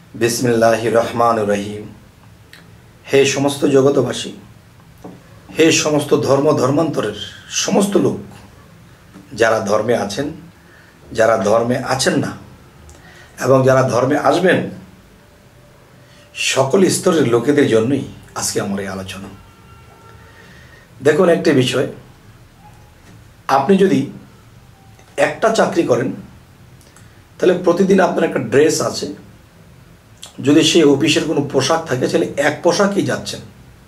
बिस्मिल्लाहिर रहमानिर रहीम। हे समस्त जगतबासी, हे समस्त धर्म धर्मान्तरेर समस्त लोक, যারা ধর্মে আছেন, যারা ধর্মে আছেন না এবং যারা ধর্মে আসবেন, সকল স্তরের লোকেদের জন্যই আজকে আমার এই আলোচনা। দেখুন, একটা বিষয়, আপনি যদি একটা চাকরি করেন তাহলে প্রতিদিন আপনার একটা ড্রেস আছে। যদি সেই অফিসের কোনো পোশাক থাকে তাহলে এক পোশাকই যাচ্ছেন।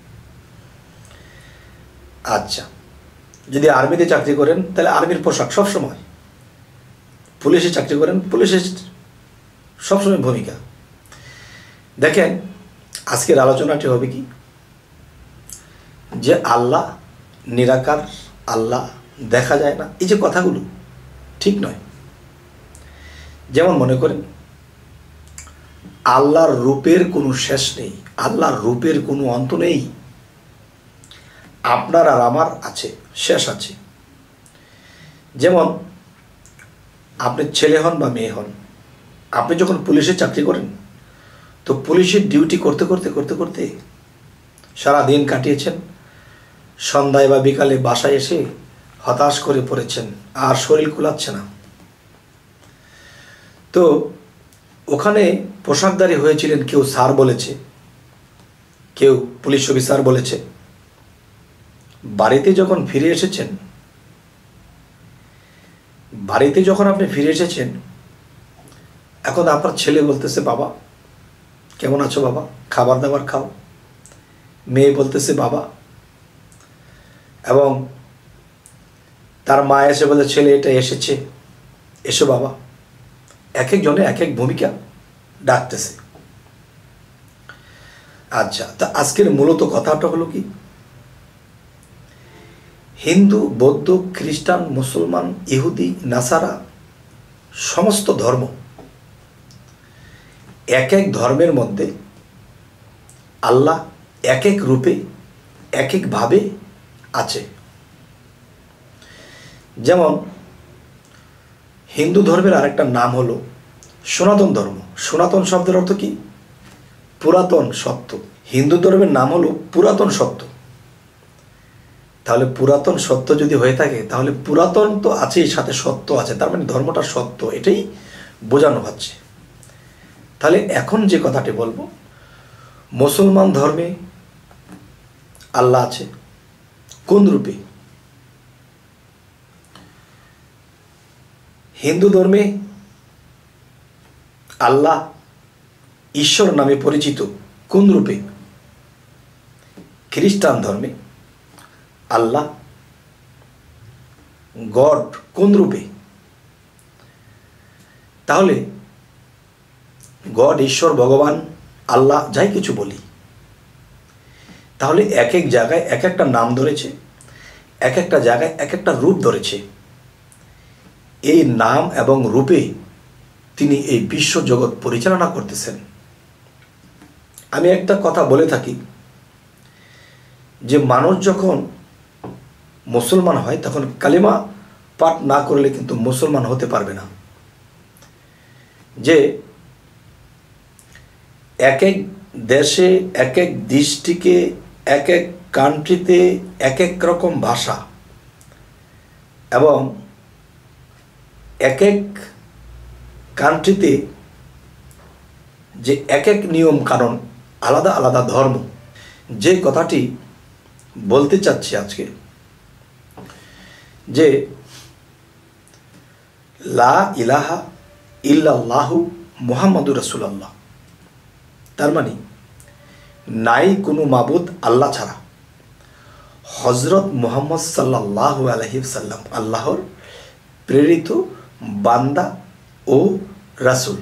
আচ্ছা, যদি আর্মিতে চাকরি করেন তাহলে আর্মির পোশাক সবসময়। পুলিশে চাকরি করেন, পুলিশের সবসময় ভূমিকা। দেখেন, আজকের আলোচনাটি হবে কি, যে আল্লাহ নিরাকার, আল্লাহ দেখা যায় না, এই যে কথাগুলো ঠিক নয়। যেমন মনে করেন, আল্লাহর রূপের কোনো শেষ নেই, আল্লাহর রূপের কোনো অন্ত নেই। আপনার আর আমার আছে, শেষ আছে। যেমন আপনি ছেলে হন বা মেয়ে হন, আপনি যখন পুলিশে চাকরি করেন তো পুলিশের ডিউটি করতে করতে করতে করতে সারা দিন কাটিয়েছেন, সন্ধ্যায় বা বিকালে বাসায় এসে হতাশ করে পড়েছেন, আর শরীর কুলাচ্ছে না। তো ওখানে পোশাকধারী হয়েছিলেন, কেউ স্যার বলেছে, কেউ পুলিশ অফিসার বলেছে। বাড়িতে যখন ফিরে এসেছেন, বাড়িতে যখন আপনি ফিরে এসেছেন, এখন আপনার ছেলে বলতেছে, বাবা কেমন আছো বাবা, খাবার দাবার খাও। মেয়ে বলতেছে বাবা, এবং তার মা এসে বলে, ছেলে এটা এসেছে, এসো বাবা। এক একজনে এক এক ভূমিকা ডাকতেছে। আচ্ছা, তা আজকের মূলত কথাটা হলো কি, হিন্দু, বৌদ্ধ, খ্রিস্টান, মুসলমান, ইহুদি, নাসারা, সমস্ত ধর্ম, এক এক ধর্মের মধ্যে আল্লাহ এক এক রূপে এক একভাবে আছে। যেমন হিন্দু ধর্মের আরেকটা নাম হলো সনাতন ধর্ম। সনাতন শব্দের অর্থ কি? পুরাতন সত্য। হিন্দু ধর্মের নাম হলো পুরাতন সত্য। তাহলে পুরাতন সত্য যদি হয়ে থাকে তাহলে পুরাতন তো আছেই, সাথে সত্য আছে, তার মানে ধর্মটা সত্য, এটাই বোঝানো হচ্ছে। তাহলে এখন যে কথাটি বলবো, মুসলমান ধর্মে আল্লাহ আছে কোন রূপে? হিন্দু ধর্মে আল্লাহ ঈশ্বর নামে পরিচিত কোন রূপে? খ্রিস্টান ধর্মে আল্লাহ গড কোন রূপে? তাহলে গড, ঈশ্বর, ভগবান, আল্লাহ যাই কিছু বলি, তাহলে এক এক জায়গায় এক একটা নাম ধরেছে, এক একটা জায়গায় এক একটা রূপ ধরেছে। এই নাম এবং রূপে তিনি এই বিশ্ব জগৎ পরিচালনা করতেছেন। আমি একটা কথা বলে থাকি, যে মানুষ যখন মুসলমান হয় তখন কালিমা পাঠ না করলে কিন্তু মুসলমান হতে পারবে না। যে এক এক দেশে, এক এক ডিস্ট্রিক্টে, এক এক কান্ট্রিতে এক এক রকম ভাষা, এবং এক এক কান্ট্রিতে যে এক এক নিয়ম কানুন, আলাদা আলাদা ধর্ম। যে কথাটি বলতে চাচ্ছি আজকে, যে লা ইলাহা ইল্লাল্লাহু মুহাম্মাদুর রাসূলুল্লাহ, তার মানে নাই কোনো মাবুদ আল্লাহ ছাড়া, হযরত মুহাম্মদ সাল্লাল্লাহু আলাইহি ওয়াসাল্লাম আল্লাহর প্রেরিত বান্দা ও রাসূল।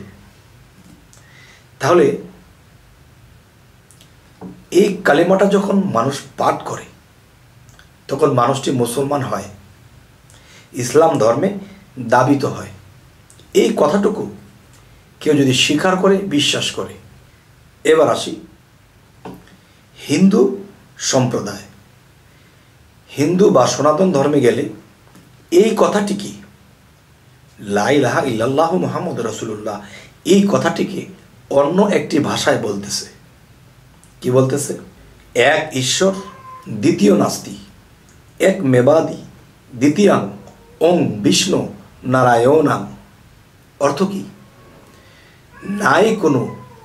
তাহলে এই কালেমাটা যখন মানুষ পাঠ করে তখন মানুষটি মুসলমান হয়, ইসলাম ধর্মে দাবিত হয়। এই কথাটুকু কেউ যদি স্বীকার করে, বিশ্বাস করে। এবার আসি হিন্দু সম্প্রদায়। হিন্দু বা সনাতন ধর্মে গেলে এই কথাটি কি, লা ইলাহা ইল্লাল্লাহু মুহাম্মাদুর রাসূলুল্লাহ, এই কথাটিকে অন্য একটি ভাষায় বলতেছে। কি বলতেছে? এক ঈশ্বর, দ্বিতীয় নাস্তি, এক মেবাদি, দ্বিতীয়াং ওং বিষ্ণু নারায়ণাং। অর্থ কি? নাই কোনো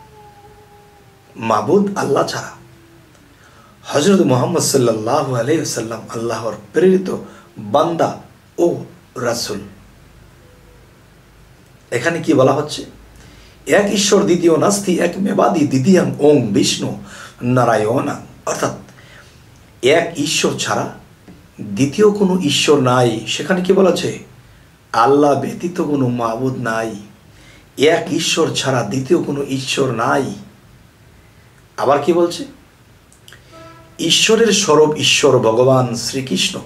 মাবুদ আল্লাহ ছাড়া। হযরত মুহাম্মদ সাল্লাল্লাহু আলাইহি ওয়াসাল্লাম আল্লাহর প্রেরিত বান্দা ও রাসূল। এখানে কি বলা হচ্ছে? এক ঈশ্বর, দ্বিতীয় নাস্তি, এক মেবাদি, দ্বিতীয়াং ওং বিষ্ণু নারায়ণাং। অর্থাৎ এক ঈশ্বর ছাড়া দ্বিতীয় কোনো ঈশ্বর নাই। সেখানে কি বলেছে? আল্লাহ ব্যতীত কোনো মাবুদ নাই। এক ঈশ্বর ছাড়া দ্বিতীয় কোনো ঈশ্বর নাই। আবার কি বলছে? ঈশ্বরের স্বরূপ ঈশ্বর ভগবান শ্রীকৃষ্ণ।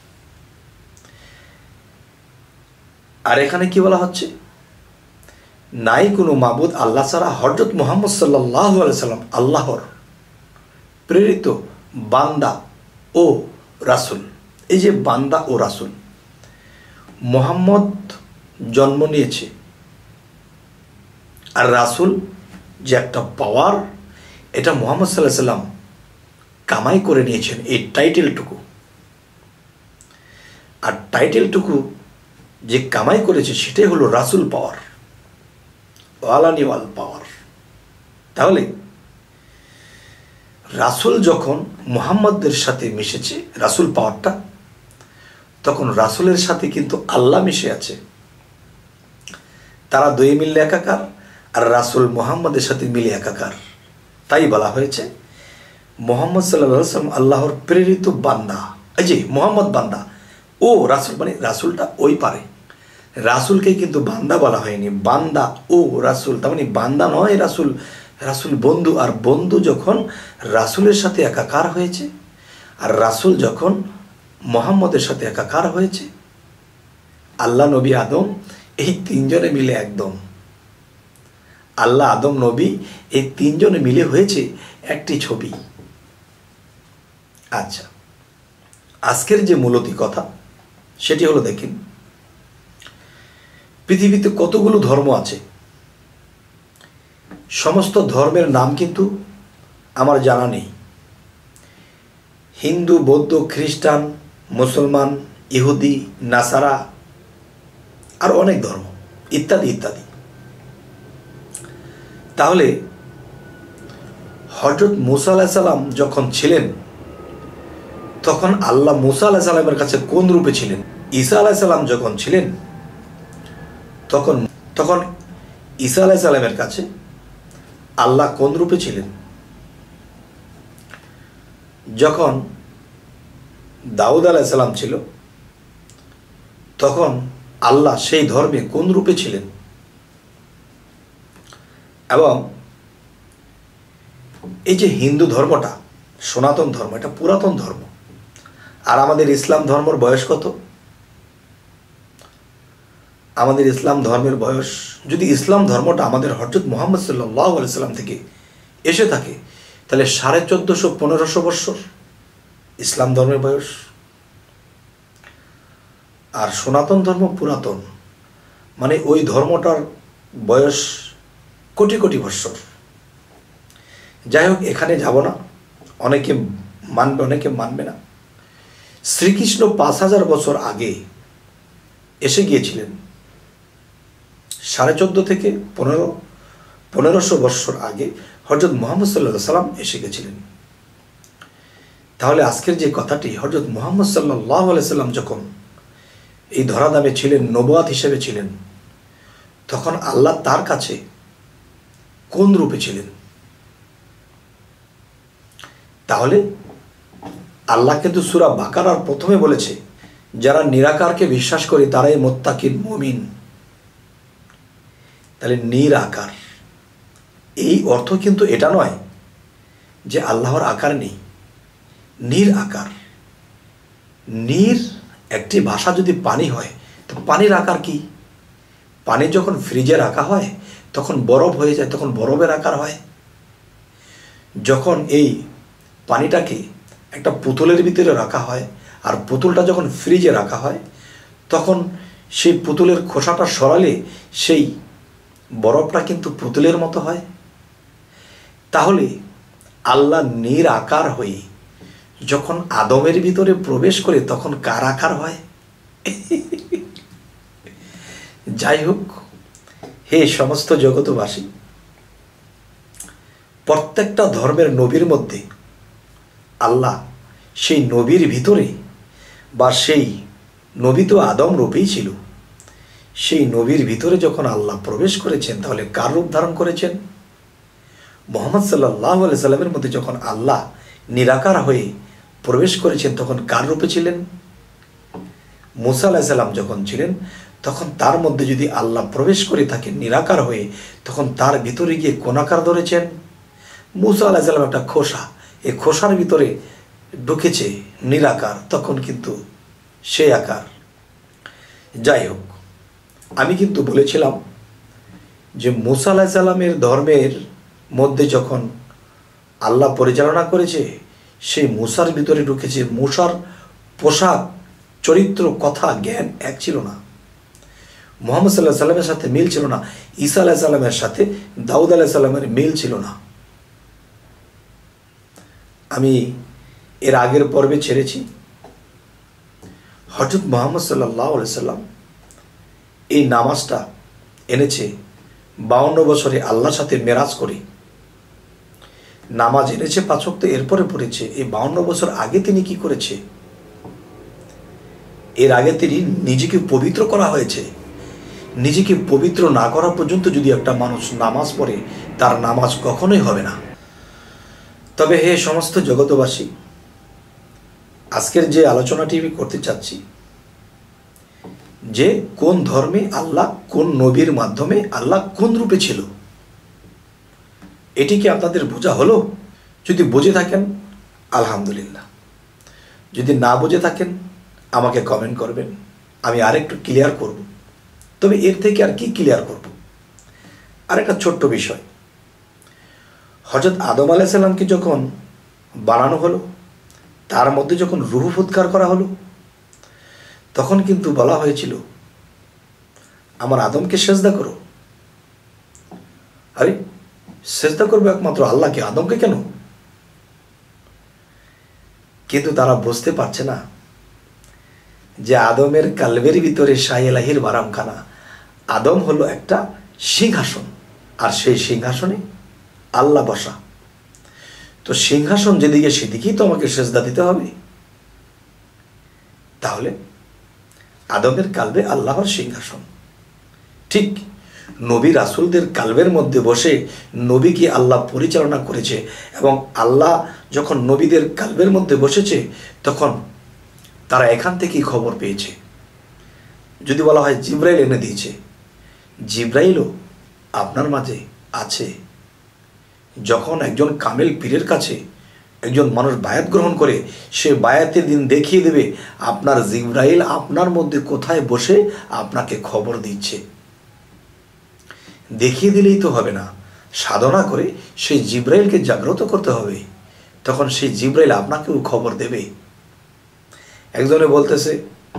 আর এখানে কি বলা হচ্ছে? নাই কোনো মাবুদ আল্লাহ ছাড়া। হযরত মুহাম্মদ সাল্লাল্লাহু আলাইহি সাল্লাম আল্লাহর প্রেরিত বান্দা ও রাসূল। এই যে বান্দা ও রাসূল, মুহাম্মদ জন্ম নিয়েছে, আর রাসূল যে একটা পাওয়ার, এটা মুহাম্মদ সাল্লাল্লাহু আলাইহি সাল্লাম কামাই করে নিয়েছেন এই টাইটেলটুকু। আর টাইটেলটুকু যে কামাই করেছে সেটাই হলো রাসূল পাওয়ার, ওয়ালানিওয়াল পাওয়ার। তাহলে রাসূল যখন মুহাম্মদের সাথে মিশেছে, রাসূল পাওয়ারটা, তখন রাসূলের সাথে কিন্তু আল্লাহ মিশে আছে। তারা দুই মিলে একাকার, আর রাসূল মুহাম্মদের সাথে মিলে একাকার। তাই বলা হয়েছে মুহাম্মদ সাল্লাল্লাহু আলাইহি ওয়াসাল্লাম আল্লাহর প্রেরিত বান্দা। এই যে মুহাম্মদ বান্দা ও রাসূল, মানে রাসূলটা ওই পারে, রাসূলকে কিন্তু বান্দা বলা হয়নি। বান্দা ও রাসূল, তার মানে বান্দা নয় রাসূল, রাসূল বন্ধু। আর বন্ধু যখন রাসূলের সাথে একাকার হয়েছে, আর রাসূল যখন মুহাম্মদের সাথে একাকার হয়েছে, আল্লাহ, নবী, আদম, এই তিনজনে মিলে একদম, আল্লাহ, আদম, নবী, এই তিনজনে মিলে হয়েছে একটি ছবি। আচ্ছা, আজকের যে মূলতি কথা সেটি হলো, দেখেন পৃথিবীতে কতগুলো ধর্ম আছে। সমস্ত ধর্মের নাম কিন্তু আমার জানা নেই। হিন্দু, বৌদ্ধ, খ্রিস্টান, মুসলমান, ইহুদি, নাসারা, আর অনেক ধর্ম ইত্যাদি ইত্যাদি। তাহলে হযরত মুসা আলাইহিস সালাম যখন ছিলেন, তখন আল্লাহ মুসা আলাইহিস সালামের কাছে কোন রূপে ছিলেন? ঈসা আলাইহিস সালাম যখন ছিলেন, তখন ঈসা আলাইহিস সালামের কাছে আল্লাহ কোন রূপে ছিলেন? যখন দাউদ আলাইহিস সালাম ছিল, তখন আল্লাহ সেই ধর্মে কোন রূপে ছিলেন? এবং এই যে হিন্দু ধর্মটা, সনাতন ধর্ম, এটা পুরাতন ধর্ম। আর আমাদের ইসলাম ধর্মের বয়স কত? আমাদের ইসলাম ধর্মের বয়স, যদি ইসলাম ধর্মটা আমাদের হযরত মুহাম্মদ সাল্লাল্লাহু আলাইহি সাল্লাম থেকে এসে থাকে, তাহলে 1450-1500 বছর ইসলাম ধর্মের বয়স। আর সনাতন ধর্ম পুরাতন, মানে ওই ধর্মটার বয়স কোটি কোটি বছর। যাই হোক, এখানে যাব না। অনেকে মানবে, অনেকে মানবে না। শ্রীকৃষ্ণ 5000 বছর আগে এসে গিয়েছিলেন। 1450 থেকে 1500 বছর আগে হযরত মুহাম্মদ সাল্লাল্লাহু আলাইহি সাল্লাম এসে গেছিলেন। তাহলে আজকের যে কথাটি, হযরত মুহাম্মদ সাল্লাল্লাহু আলাইহি সাল্লাম যখন এই ধরাধামে ছিলেন, নবুয়াত হিসেবে ছিলেন, তখন আল্লাহ তার কাছে কোন রূপে ছিলেন? তাহলে আল্লাহ কিন্তু সূরা বাকারার প্রথমে বলেছে, যারা নিরাকারকে বিশ্বাস করে তারাই মুত্তাকিন, মুমিন। তাহলে নিরাকার, এই অর্থ কিন্তু এটা নয় যে আল্লাহর আকার নেই। নিরাকার, নির একটি ভাষা যদি পানি হয়, তো পানির আকার কি? পানি যখন ফ্রিজে রাখা হয় তখন বরফ হয়ে যায়, তখন বরফের আকার হয়। যখন এই পানিটাকে একটা পুতুলের ভিতরে রাখা হয়, আর পুতুলটা যখন ফ্রিজে রাখা হয়, তখন সেই পুতুলের খোসাটা সরালে সেই বরফটা কিন্তু পুতুলের মতো হয়। তাহলে আল্লাহ নিরাকার হয়ে যখন আদমের ভিতরে প্রবেশ করে তখন কার আকার হয়? যাই হোক, হে সমস্ত জগতবাসী, প্রত্যেকটা ধর্মের নবীর মধ্যে আল্লাহ সেই নবীর ভিতরে, বা সেই নবী তো আদম রূপেই ছিল, সেই নবীর ভিতরে যখন আল্লাহ প্রবেশ করেছেন তাহলে কার রূপ ধারণ করেছেন? মুহাম্মদ সাল্লাল্লাহু আলাইহি সাল্লামের মধ্যে যখন আল্লাহ নিরাকার হয়ে প্রবেশ করেছেন তখন কার রূপে ছিলেন? মুসা আলাইহিস সালাম যখন ছিলেন তখন তার মধ্যে যদি আল্লাহ প্রবেশ করে থাকেন নিরাকার হয়ে, তখন তার ভিতরে গিয়ে কোন আকার ধরেছেন? মুসা আলাইহিস সালাম একটা খোসা, এই খোসার ভিতরে ঢুকেছে নিরাকার, তখন কিন্তু সে আকার। যাই হোক, আমি কিন্তু বলেছিলাম যে মুসা আলাইহিস সালামের ধর্মের মধ্যে যখন আল্লাহ পরিচালনা করেছে, সেই মুসার ভিতরে ঢুকেছে। মুসার পোশাক, চরিত্র, কথা, জ্ঞান এক ছিল না। মুহাম্মদ সাল্লাল্লাহু আলাইহি সাল্লামের সাথে মিল ছিল না। ঈসা আলাইহিস সালামের সাথে দাউদ আলাইহিস সালামের মিল ছিল না। আমি এর আগের পর্বে ছেড়েছি, হযরত মুহাম্মদ সাল্লাল্লাহু আলাইহি সাল্লাম এই নামাজটা এনেছে 52 বছরে আল্লাহর সাথে মেরাজ করে। নামাজ এনেছে 5 ওয়াক্ত, এরপরে পড়েছে। এই 52 বছর আগে তিনি কি করেছে? এর আগে তিনি নিজেকে পবিত্র করা হয়েছে। নিজেকে পবিত্র না করা পর্যন্ত যদি একটা মানুষ নামাজ পড়ে, তার নামাজ কখনোই হবে না। তবে হে সমস্ত জগতবাসী, আজকের যে আলোচনাটি আমি করতে চাচ্ছি, যে কোন ধর্মে আল্লাহ, কোন নবীর মাধ্যমে আল্লাহ কোন রূপে ছিল, এটি কি আপনাদের বোঝা হলো? যদি বুঝে থাকেন আলহামদুলিল্লাহ, যদি না বুঝে থাকেন আমাকে কমেন্ট করবেন, আমি আরেকটু ক্লিয়ার করব। তবে এর থেকে আর কি ক্লিয়ার করব? আরেকটা ছোট্ট বিষয়, হযরত আদম আলাইহিস সালামকে যখন বানানো হলো, তার মধ্যে যখন রূহ ফুৎকার করা হলো, তখন কিন্তু বলা হয়েছিল আমার আদমকে সেজদা করো। আরে সেজদা করবে একমাত্র আল্লাহকে, আদমকে কেন? কিন্তু তারা বুঝতে পারছে না যে আদমের কালবের ভিতরে শাহ এলাহির বারামখানা। আদম হলো একটা সিংহাসন, আর সেই সিংহাসনে আল্লাহ বসা। তো সিংহাসন যেদিকে সেদিকেই তো আমাকে সেজদা দিতে হবে। তাহলে আদমের কালবে আল্লাহর সিংহাসন। ঠিক নবী রাসূলদের কালবের মধ্যে বসে নবীকে আল্লাহ পরিচালনা করেছে, এবং আল্লাহ যখন নবীদের কালবের মধ্যে বসেছে তখন তারা এখান থেকেই খবর পেয়েছে। যদি বলা হয় জিবরাইল এনে দিয়েছে, জিবরাইলও আপনার মাঝে আছে। যখন একজন কামেল পীরের কাছে একজন মানুষ বায়াত গ্রহণ করে, সে বায়াতের দিন দেখিয়ে দেবে আপনার জিবরাইল আপনার মধ্যে কোথায় বসে আপনাকে খবর দিচ্ছে। দেখিয়ে দিলেই তো হবে না, সাধনা করে সেই জিবরাইলকে জাগ্রত করতে হবে, তখন সেই জিবরাইল আপনাকেও খবর দেবে। একজনে বলতেছে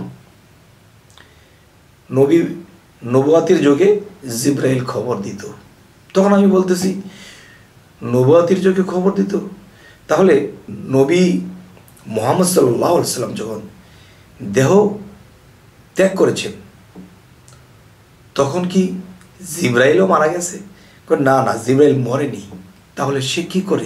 নবুয়াতির যুগে জিবরাইল খবর দিত। তখন আমি বলতেছি নবুয়াতির যুগে খবর দিত, তাহলে নবী মুহাম্মদ সাল্লাল্লাহু আলাইহি সাল্লাম যখন দেহ ত্যাগ করেছেন তখন কি জিবরাইলও মারা গেছে? না না, জিবরাইল মরেনি। তাহলে সে কি করে?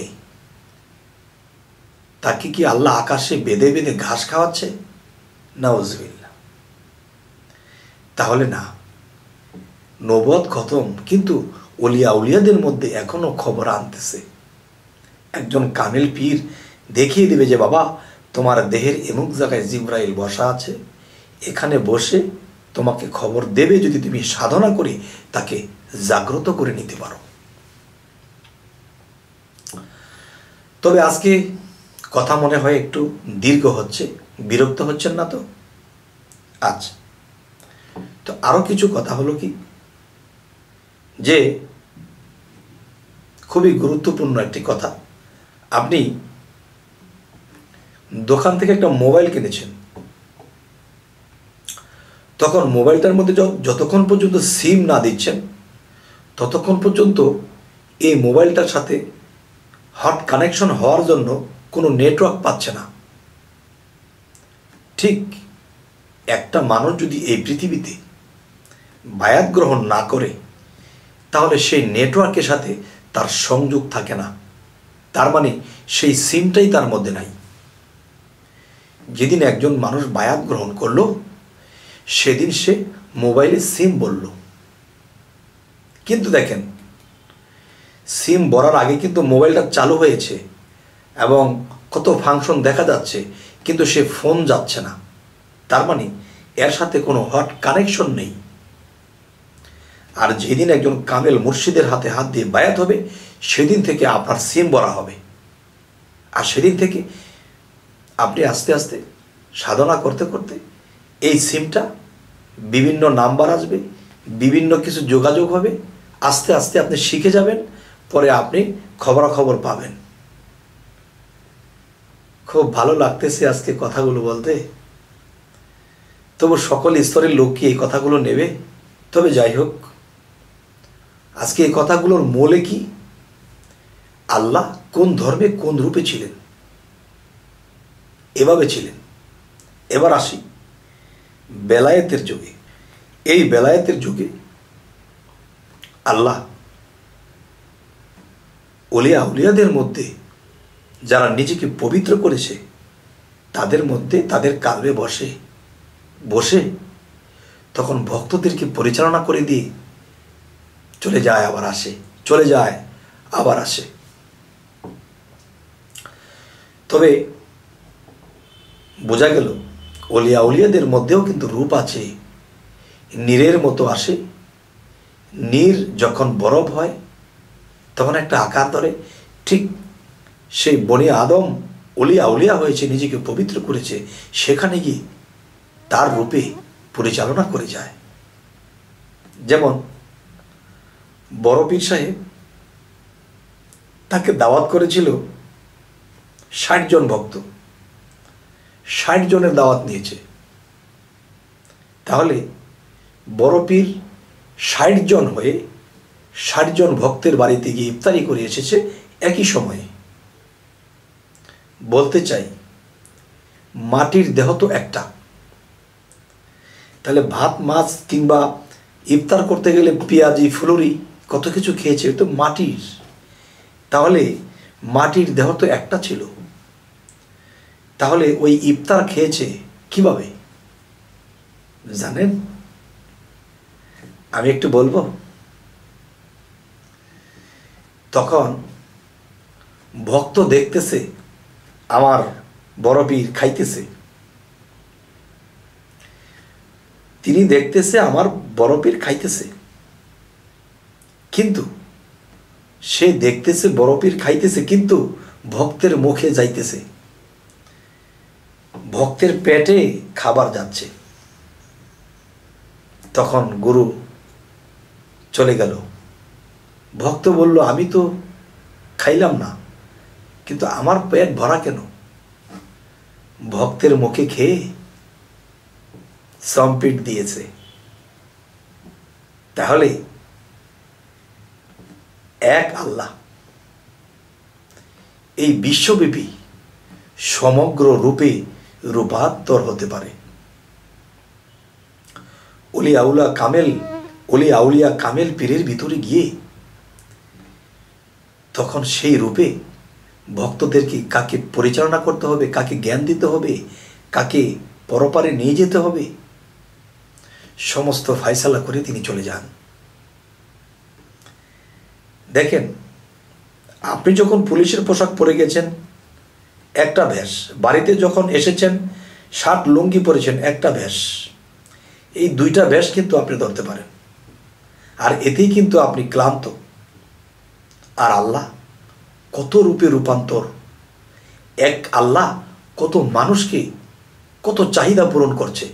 তাকে কি আল্লাহ আকাশে বেঁধে বেঁধে ঘাস খাওয়াচ্ছে? নাউজুবিল্লাহ। তাহলে না, নবুয়ত খতম, কিন্তু উলিয়াদের মধ্যে এখনো খবর আনতেছে। একজন কামেল পীর দেখিয়ে দিবে যে বাবা তোমার দেহের এমুক জায়গায় জিবরাইল বসা আছে, এখানে বসে তোমাকে খবর দেবে যদি তুমি সাধনা করে তাকে জাগ্রত করে নিতে পারো। তবে আজকে কথা মনে হয় একটু দীর্ঘ হচ্ছে, বিরক্ত হচ্ছেন না তো? আচ্ছা, তো আরো কিছু কথা হলো কি, যে খুবই গুরুত্বপূর্ণ একটি কথা। আপনি দোকান থেকে একটা মোবাইল কিনেছেন, তখন মোবাইলটার মধ্যে যতক্ষণ পর্যন্ত সিম না দিচ্ছেন ততক্ষণ পর্যন্ত এই মোবাইলটার সাথে হট কানেকশন হওয়ার জন্য কোনো নেটওয়ার্ক পাচ্ছে না। ঠিক একটা মানুষ যদি এই পৃথিবীতে বায়াত গ্রহণ না করে তাহলে সেই নেটওয়ার্কের সাথে তার সংযোগ থাকে না, তার মানে সেই সিমটাই তার মধ্যে নাই। যেদিন একজন মানুষ বায়াত গ্রহণ করলো সেদিন সে মোবাইলে সিম বলল, কিন্তু দেখেন সিম ভরার আগে কিন্তু মোবাইলটা চালু হয়েছে এবং কত ফাংশন দেখা যাচ্ছে, কিন্তু সে ফোন যাচ্ছে না, তার মানে এর সাথে কোনো হট কানেকশন নেই। আর যেদিন একজন কামেল মুর্শিদের হাতে হাত দিয়ে বায়াত হবে সেদিন থেকে আপনার সিম ভরা হবে। আর সেদিন থেকে আপনি আস্তে আস্তে সাধনা করতে করতে এই সিমটা বিভিন্ন নাম্বার আসবে, বিভিন্ন কিছু যোগাযোগ হবে, আস্তে আস্তে আপনি শিখে যাবেন, পরে আপনি খবরাখবর পাবেন। খুব ভালো লাগতেছে আজকে কথাগুলো বলতে, তবু সকল স্তরের লোক কি এই কথাগুলো নেবে? তবে যাই হোক, আজকে এই কথাগুলোর মূলে কি? আল্লাহ কোন ধর্মে কোন রূপে ছিলেন, এভাবে ছিলেন। এবার আসি বেলায়েতের যুগে। এই বেলায়েতের যুগে আল্লাহ ওলিয়া আউলিয়াদের মধ্যে যারা নিজেকে পবিত্র করেছে তাদের মধ্যে তাদের কালবে বসে বসে তখন ভক্তদেরকে পরিচালনা করে দিয়ে চলে যায় আবার আসে, চলে যায় আবার আসে। তবে বোঝা গেল ওলিয়া আউলিয়াদের মধ্যেও কিন্তু রূপ আছে। নীরের মতো আসে, নীর যখন বরফ হয় তখন একটা আকার ধরে, ঠিক সেই বনি আদম ওলিয়া আউলিয়া হয়েছে, নিজেকে পবিত্র করেছে, সেখানে গিয়ে তার রূপে পরিচালনা করে যায়। যেমন বড় পীর সাহেব, তাকে দাওয়াত করেছিল ৬০ জন ভক্ত, ৬০ জনের দাওয়াত নিয়েছে। তাহলে বড় পীর ৬০ জন হয়ে ৬০ জন ভক্তের বাড়িতে গিয়ে ইফতারি করে এসেছে একই সময়ে। বলতে চাই মাটির দেহ তো একটা, তাহলে ভাত মাছ কিংবা ইফতার করতে গেলে পেঁয়াজি ফুলুরি কত কিছু খেয়েছে, তো মাটির। তাহলে মাটির দেহ তো একটা ছিল, তাহলে ওই ইফতার খেয়েছে কিভাবে জানেন? আমি একটু বলবো। তখন ভক্ত দেখতেছে আমার বড় পীর খাইতেছে, তিনি দেখতেছে আমার বড় পীর খাইতেছে, কিন্তু সে দেখতেছে বড় পীর খাইতেছে, কিন্তু ভক্তের মুখে যাইতেছে, ভক্তের পেটে খাবার যাচ্ছে। তখন গুরু চলে গেল। ভক্ত বলল, আমি তো খাইলাম না, কিন্তু আমার পেট ভরা কেন? ভক্তের মুখে খেয়ে সম্পিট দিয়েছে। তাহলে এক আল্লাহ এই বিশ্বব্যাপী সমগ্র রূপে রূপান্তর হতে পারে। ওলি আউলিয়া কামেল পীরের ভিতরে গিয়ে তখন সেই রূপে ভক্তদেরকে কাকে পরিচালনা করতে হবে, কাকে জ্ঞান দিতে হবে, কাকে পরপারে নিয়ে যেতে হবে, সমস্ত ফায়সালা করে তিনি চলে যান। দেখেন, আপনি যখন পুলিশের পোশাক পরে গেছেন একটা ভেষ, বাড়িতে যখন এসেছেন শার্ট লুঙ্গি পরেছেন একটা ভেষ, এই দুইটা ভেষ কিন্তু আপনি ধরতে পারেন, আর এতেই কিন্তু আপনি ক্লান্ত। আর আল্লাহ কত রূপে রূপান্তর, এক আল্লাহ কত মানুষকে কত চাহিদা পূরণ করছে।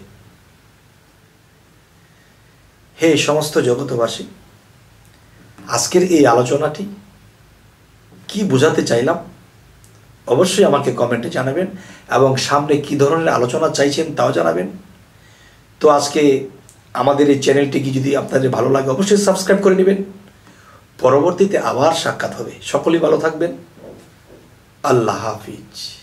হে সমস্ত জগতবাসী, আজকের এই আলোচনাটি কি বোঝাতে চাইলাম অবশ্যই আমাকে কমেন্টে জানাবেন, এবং সামনে কি ধরনের আলোচনা চাইছেন তাও জানাবেন। তো আজকে আমাদের এই চ্যানেলটিকে যদি আপনাদের ভালো লাগে অবশ্যই সাবস্ক্রাইব করে নেবেন। পরবর্তীতে আবার সাক্ষাৎ হবে। সকলেই ভালো থাকবেন। আল্লাহ হাফিজ।